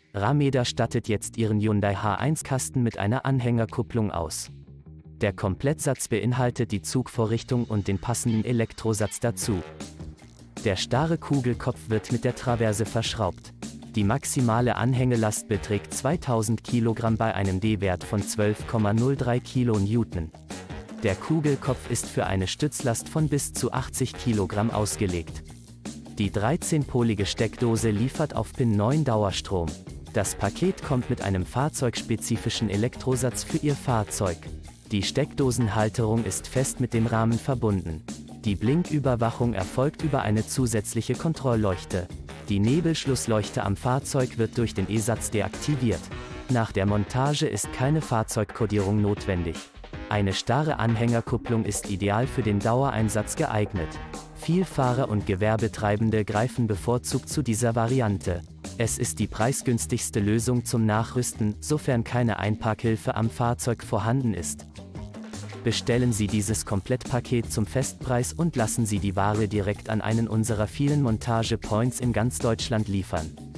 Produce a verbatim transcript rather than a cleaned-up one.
Rameda stattet jetzt ihren Hyundai H eins Kasten mit einer Anhängerkupplung aus. Der Komplettsatz beinhaltet die Zugvorrichtung und den passenden Elektrosatz dazu. Der starre Kugelkopf wird mit der Traverse verschraubt. Die maximale Anhängelast beträgt zweitausend Kilogramm bei einem D-Wert von zwölf Komma null drei Kilonewton. Der Kugelkopf ist für eine Stützlast von bis zu achtzig Kilogramm ausgelegt. Die dreizehnpolige Steckdose liefert auf Pin neun Dauerstrom. Das Paket kommt mit einem fahrzeugspezifischen Elektrosatz für Ihr Fahrzeug. Die Steckdosenhalterung ist fest mit dem Rahmen verbunden. Die Blinküberwachung erfolgt über eine zusätzliche Kontrollleuchte. Die Nebelschlussleuchte am Fahrzeug wird durch den E-Satz deaktiviert. Nach der Montage ist keine Fahrzeugkodierung notwendig. Eine starre Anhängerkupplung ist ideal für den Dauereinsatz geeignet. Vielfahrer und Gewerbetreibende greifen bevorzugt zu dieser Variante. Es ist die preisgünstigste Lösung zum Nachrüsten, sofern keine Einparkhilfe am Fahrzeug vorhanden ist. Bestellen Sie dieses Komplettpaket zum Festpreis und lassen Sie die Ware direkt an einen unserer vielen Montage-Points in ganz Deutschland liefern.